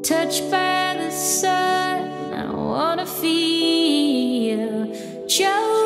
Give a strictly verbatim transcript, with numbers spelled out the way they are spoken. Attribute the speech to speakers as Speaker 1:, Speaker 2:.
Speaker 1: touched by the sun. I wanna feel. Joe